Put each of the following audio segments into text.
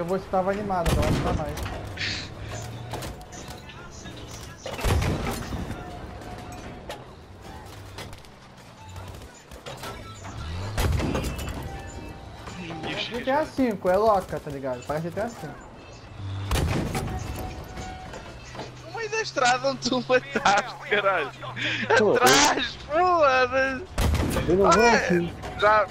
porque você tava animado, agora não tá mais. GTA V, é louca, tá ligado? Parece GTA V. No meio da estrada onde tu mataste, caralho! Atrás, foda-se! Eu não vou aqui. Já.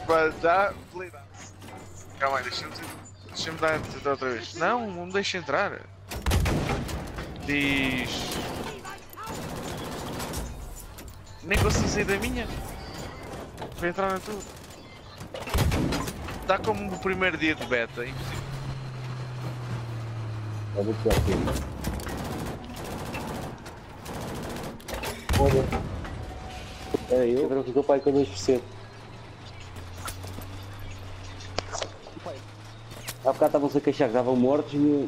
Calma aí, deixa-me dar outra vez. Não me deixa entrar. Diz. Nem consigo sair da minha. Para entrar na tua. Está como o primeiro dia de beta, impossível. Eu vou tirar aqui. Olha. Era eu, agora ficou pai com 2%. Há bocado estavam-se a queixar que estavam mortos e...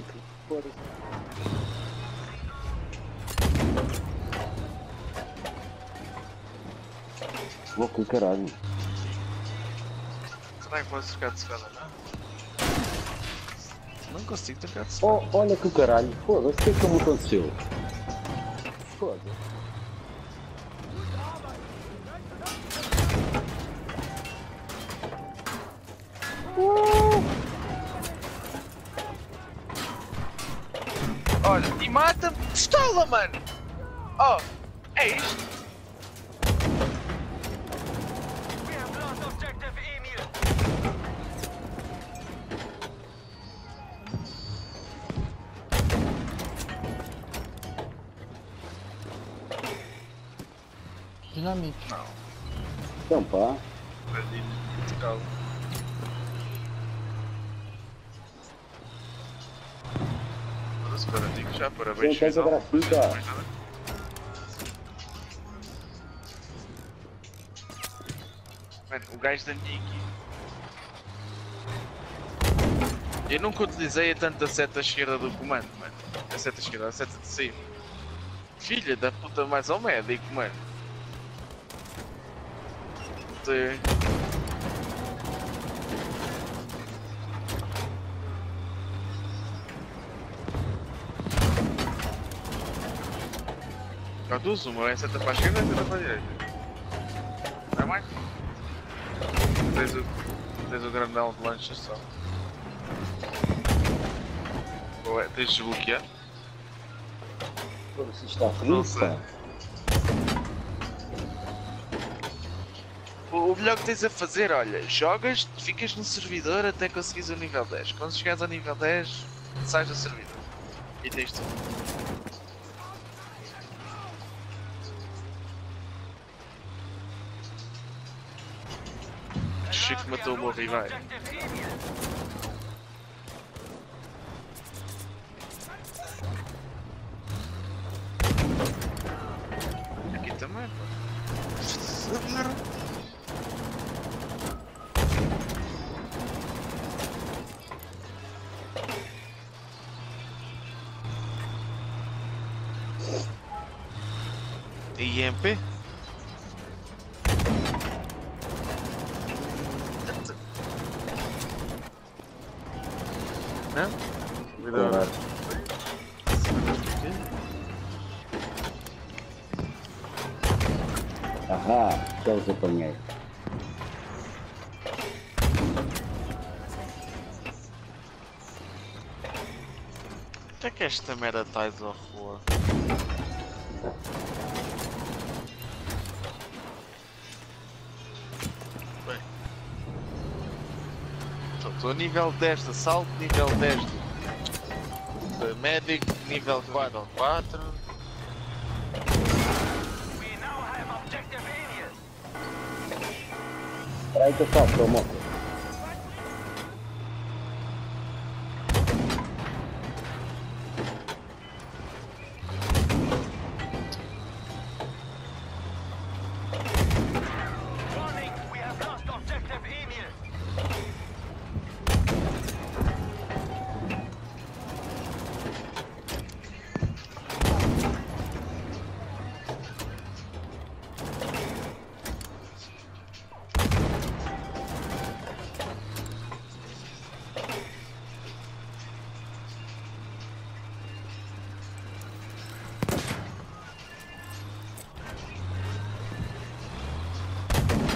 Vou com o caralho. Será que posso ficar de escada, não? Não consigo trocar de escada. Oh, olha que o caralho. Foda-se, o que é que me aconteceu? Foda-se. Olha, e mata-me pistola, mano! Oh, é isto? Dinamite. Não. Então pá. Calma. Espera, digo já, parabéns. Quem agora fica? Mano, o gajo da minha equipe. Eu nunca utilizei tanto a seta esquerda do comando, mano. A seta esquerda, a seta de cima. Filha da puta, mais ao médico, mano. Já duas, uma é seta para a esquerda e seta para a direita. Não é mais? Tens o grandão de lancha só. Ou é, tens de desbloquear? Pô, se está frio, pá. O melhor que tens a fazer, olha, jogas, ficas no servidor até conseguires o nível 10. Quando chegares ao nível 10, sais do servidor. E tens tudo. Chico matou o meu rival. Aqui também, pá. IMP? Não? Cuidado. Ahá, já os apanhei. O que é esta merda tais ao rua? Bem. Estou a nível 10 de assalto, nível 10 de médico, nível 4. Espera aí que eu faço, moto.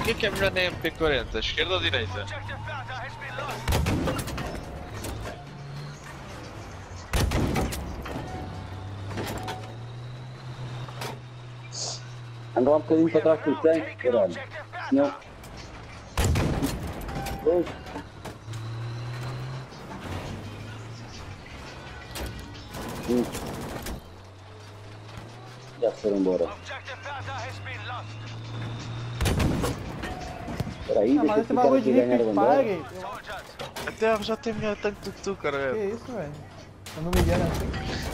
que é melhor na MP40? Esquerda ou direita? Anda lá um bocadinho para trás do tanque, caralho. Senão. Pois. Já foram embora. Espera aí, deixa eu mas esse ficar bagulho aqui de e ganhar a bandeira. Hipfire. Até a já tem melhor tanque do que tu, cara. Que isso, velho? Eu não me engano assim.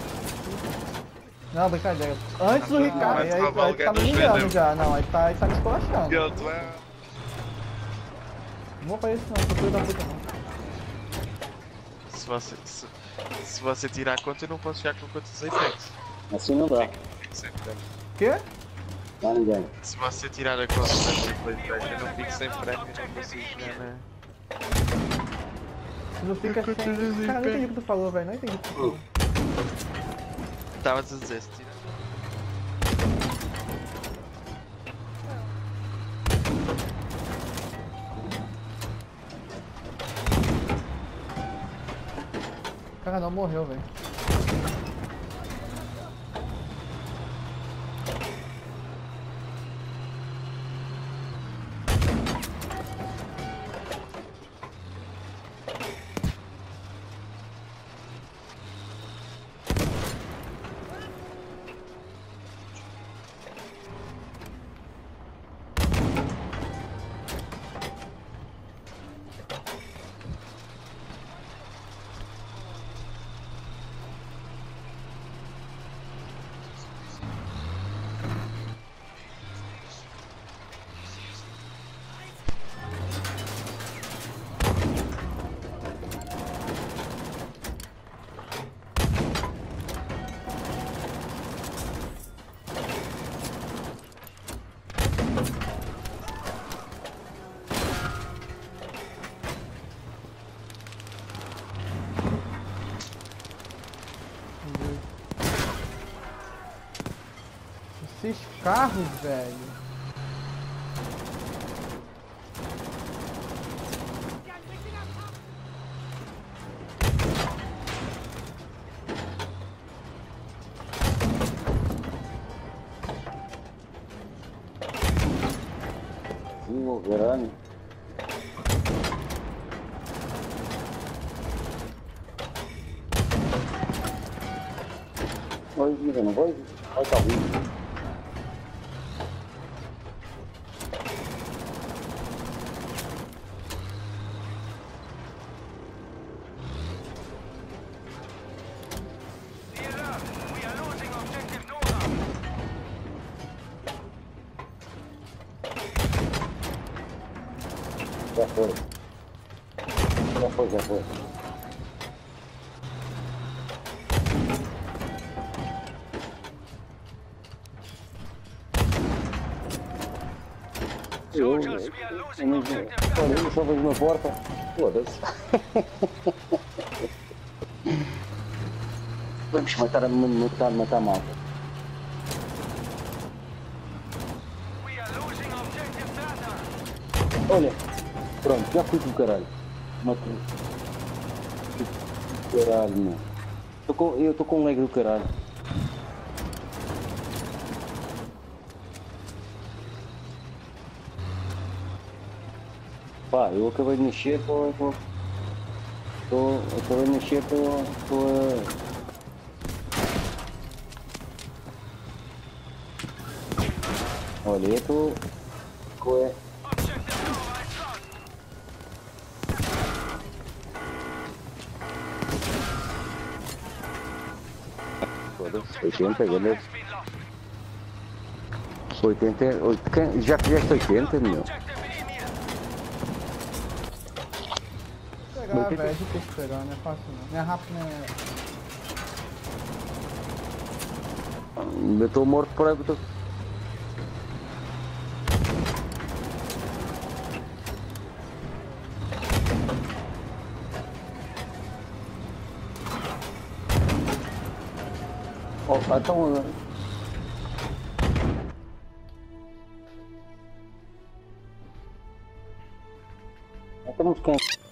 Não, brincadeira. Antes do Ricardo, aí tu tá me ligando já. Não, aí tá me esculachando. Eu tu é. Não vou pra isso não, tô filho da puta não. Se você tirar a conta, eu não posso chegar com quantos Apex. Assim não dá. Fico sem prémio. Quê? Não há ninguém. Se você tirar a conta da Apex, eu não fico sem prémio e não consigo jogar, né? Tu não fica sem... Cara, não entendi o que tu falou, velho. Não entendi o que tu falou. Estavas a dizer, se tirar. O cara não morreu, velho. Esses carros, velho. O verano. Oi, não vai? Vai estar ruim. Já foi. Já foi, já foi. Olha, só vejo uma porta. Foda-se. Vamos matar a malta. Olha, pronto, já fui do caralho. Matei. Caralho, meu. Eu estou com um lag do caralho. Pá, eu acabei de mexer, acabei de mexer, olha, eu estou... Foda-se, 80, galera. 80, já fizeste 80, meu? Pegar, velho, a gente tem que pegar, não é fácil não. Não é rápido, né? Eu estou morto por aí. Opa, então... Então não te canses.